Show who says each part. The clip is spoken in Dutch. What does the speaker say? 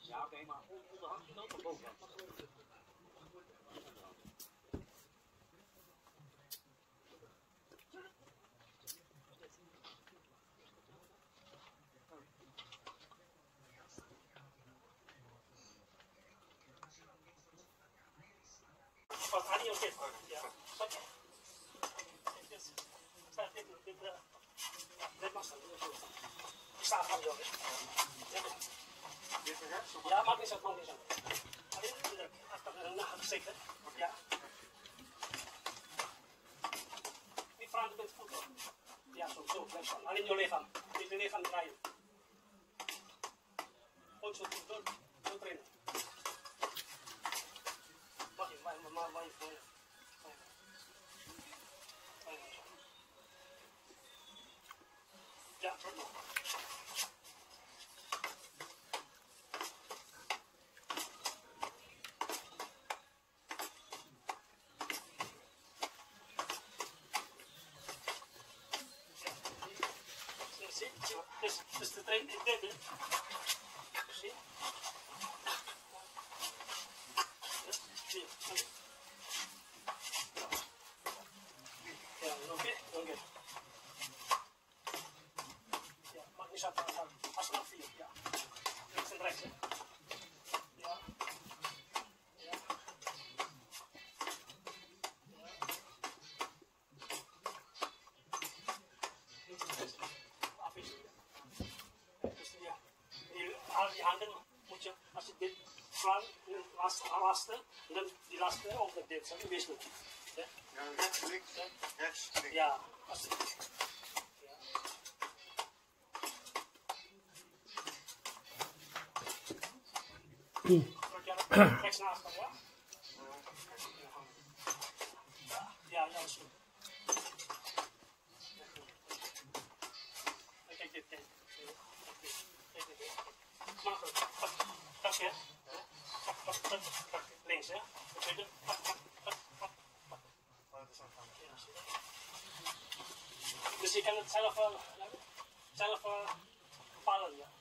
Speaker 1: Ja, oké, maar onderhand je nood van bovenkant.
Speaker 2: Wat had je ook dit? Ja. Dit mag staan. Ik sta van jou. Ja, maakt niet uit, maakt niet uit. Alleen achter een nacht zeker. Ja. Die verandert met voet hoor. Ja, zo, blijf staan. Alleen je lichaam. Niet je lichaam draaien. Gewoon zo door trainen. Mag je, maar je voor je. Ja, goed nog. Zie, dus de train is dit, hè? Zie? Zie, ja, nog een keer. Ja, mag niet zo als nog 4, ja. Links en rechts, hè? Ja. Ja. Afwisselen. Dus ja, al die handen moet je, als je dit slaan, laatste, en dan die laatste over dit, zo wisselen. Ja,
Speaker 3: rechts, links, rechts, links.
Speaker 2: ja, als je, ja. Rechts naast hem, ja? Ja, dat is goed. Kijk dit, kijk. Kijk dit. Maar goed, pak je. Pak links, hè? Dus je kan het zelf bepalen, ja.